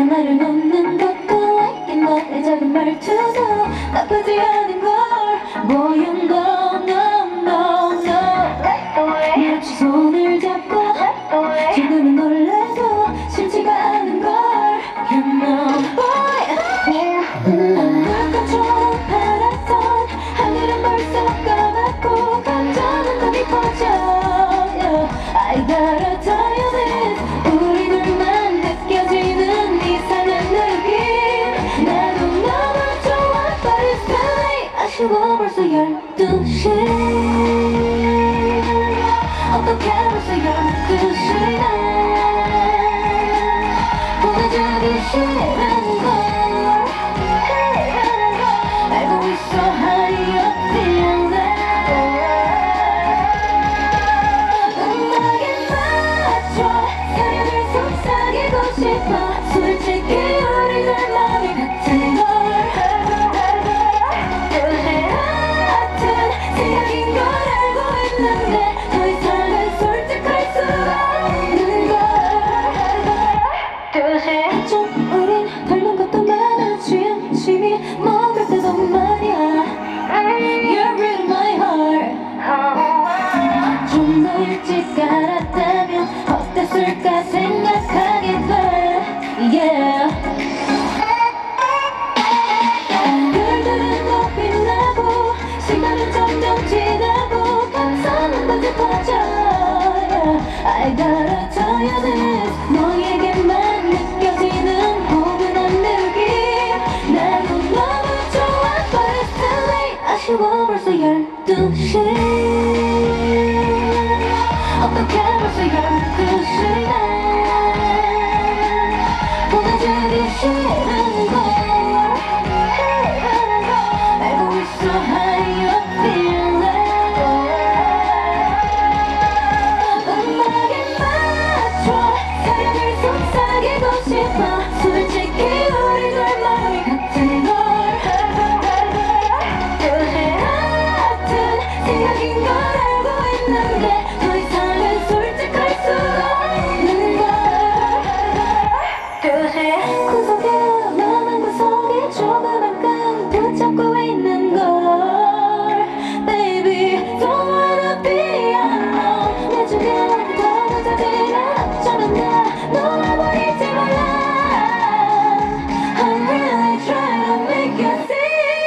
나를 놓는 것도 like it 너의 작은 말투도 나쁘지 않은 걸 Boy you know no no no 마치 손을 잡고 지금은 놀래도 싫지가 않은 걸 You know boy 눈꽃처럼 파랗던 하늘은 벌써 까맣고 감정은 더 깊어져 yeah. I gotta tell you this 우리 둘만 느껴지는 이상한 느낌 나도 너무 좋아 But it's too late 아쉬워 벌써 12시 어떻게 벌써 12시나 보내주기 싫은 걸 알고 있어 how you feel 음악에 맞춰 사연을 속삭이고 싶어 솔직히 우리들 마음이 같은 걸 같은 생각인 걸 알고 있는데 더 이상은 솔직할 수 없는 걸 한쪽 우린 닮은 것도 많아 진심이 먹을 때도 말이야 You're real my heart 좀 더 일찍 알았다면 어땠을까 생각하게 돼 Yeah 별들은 더 빛나고 시간은 점점 지나고 감성은 더 깊어져 yeah. I gotta tell you this 너에게만 느껴지는 포근한 느낌 나도 너무 좋아 But it's too late 아쉬워 벌써 12시 어떻게 벌써 12시나 보내주기 싫은 걸 알고 있어 how you feel 음악에 맞춰 사연을 속삭이고 싶어 솔직히 우리들 마음이 같은 걸 같은 생각인 걸 알고 있는데 더 이상은 솔직할 수 없는 걸 구석에 너만 구석에 조그만 감 붙잡고 있는 걸 Baby don't wanna be alone 내 주변 더 낮아지나 어쩌면 나 놀아버릴지 몰라 I'm really trying to make you see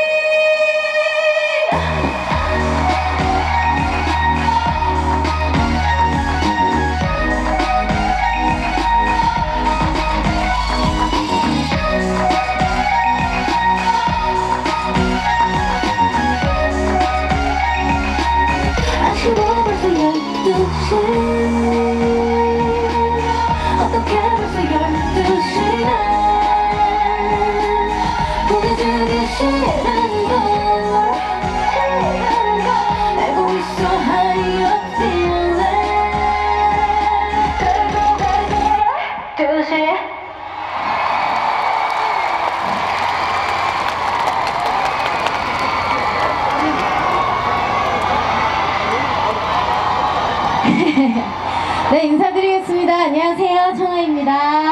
아쉬워 벌써 12시 어떻게 벌써 12시나 보내주기 싫은 걸 알고 있어 how you feel 12시 네, 인사드리겠습니다. 안녕하세요, 청아입니다.